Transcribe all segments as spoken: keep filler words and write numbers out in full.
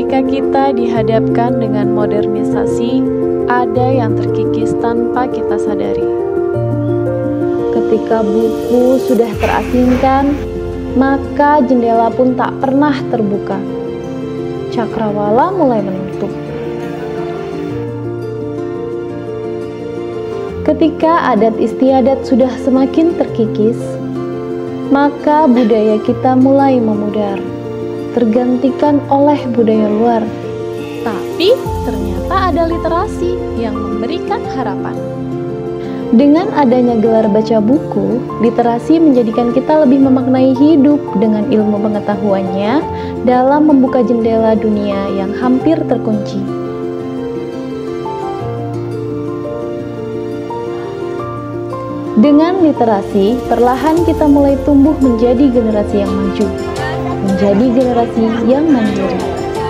Ketika kita dihadapkan dengan modernisasi, ada yang terkikis tanpa kita sadari. Ketika buku sudah terasingkan, maka jendela pun tak pernah terbuka. Cakrawala mulai menutup. Ketika adat istiadat sudah semakin terkikis, maka budaya kita mulai memudar, tergantikan oleh budaya luar. Tapi ternyata ada literasi yang memberikan harapan. Dengan adanya gelar baca buku, literasi menjadikan kita lebih memaknai hidup dengan ilmu pengetahuannya dalam membuka jendela dunia yang hampir terkunci. Dengan literasi, perlahan kita mulai tumbuh menjadi generasi yang maju, menjadi generasi yang mandiri.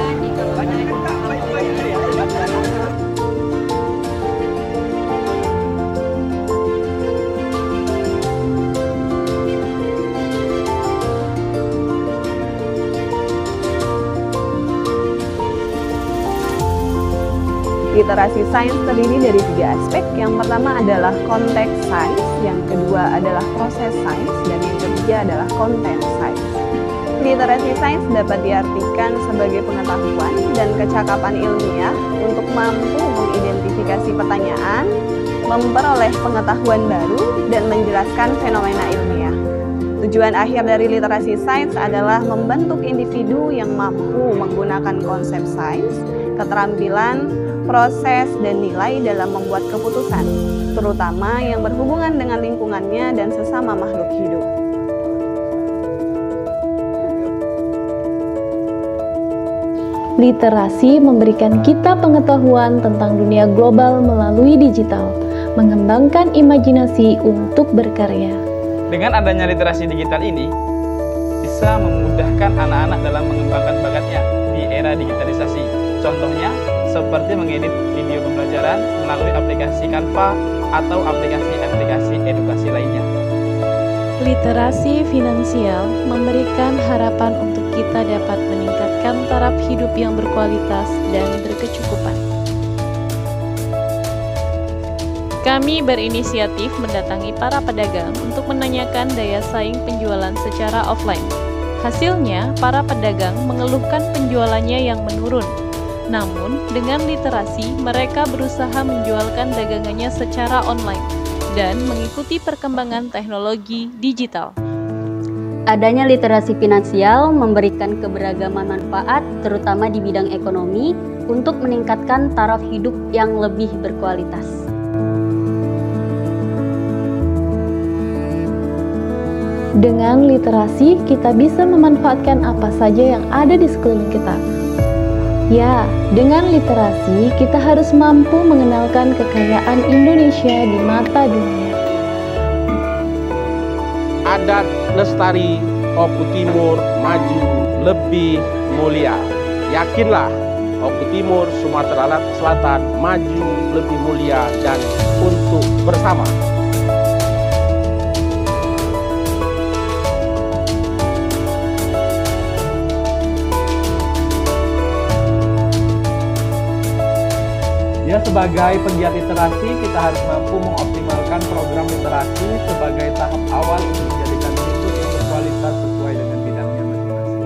Literasi sains terdiri dari tiga aspek. Yang pertama adalah konteks sains, yang kedua adalah proses sains, dan yang ketiga adalah konten sains. Literasi sains dapat diartikan sebagai pengetahuan dan kecakapan ilmiah untuk mampu mengidentifikasi pertanyaan, memperoleh pengetahuan baru, dan menjelaskan fenomena ilmiah. Tujuan akhir dari literasi sains adalah membentuk individu yang mampu menggunakan konsep sains, keterampilan, proses, dan nilai dalam membuat keputusan, terutama yang berhubungan dengan lingkungannya dan sesama makhluk hidup. Literasi memberikan kita pengetahuan tentang dunia global melalui digital, mengembangkan imajinasi untuk berkarya. Dengan adanya literasi digital ini, bisa memudahkan anak-anak dalam mengembangkan bakatnya di era digitalisasi. Contohnya, seperti mengedit video pembelajaran melalui aplikasi Canva atau aplikasi-aplikasi edukasi lainnya. Literasi finansial memberikan harapan untuk kita dapat meningkatkan taraf hidup yang berkualitas dan berkecukupan. Kami berinisiatif mendatangi para pedagang untuk menanyakan daya saing penjualan secara offline. Hasilnya, para pedagang mengeluhkan penjualannya yang menurun. Namun, dengan literasi, mereka berusaha menjualkan dagangannya secara online dan mengikuti perkembangan teknologi digital. Adanya literasi finansial memberikan keberagaman manfaat, terutama di bidang ekonomi, untuk meningkatkan taraf hidup yang lebih berkualitas. Dengan literasi, kita bisa memanfaatkan apa saja yang ada di sekeliling kita. Ya, dengan literasi, kita harus mampu mengenalkan kekayaan Indonesia di mata dunia. Adat lestari, Oku Timur maju lebih mulia. Yakinlah, Oku Timur, Sumatera Selatan maju lebih mulia dan untuk bersama. Ya, sebagai penggiat literasi, kita harus mampu mengoptimalkan program literasi sebagai tahap awal untuk menjadikan hidup yang berkualitas sesuai dengan bidangnya masing-masing.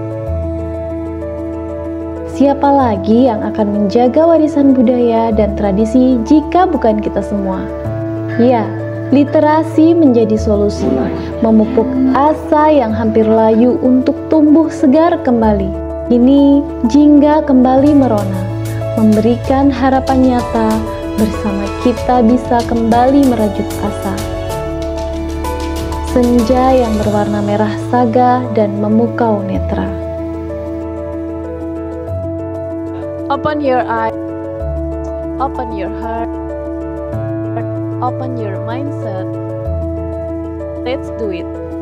Siapa lagi yang akan menjaga warisan budaya dan tradisi jika bukan kita semua? Ya, literasi menjadi solusi, memupuk asa yang hampir layu untuk tumbuh segar kembali. Ini jingga kembali merona, memberikan harapan nyata, bersama kita bisa kembali merajut asa. Senja yang berwarna merah saga dan memukau netra. Open your eyes, open your heart, open your mindset. Let's do it.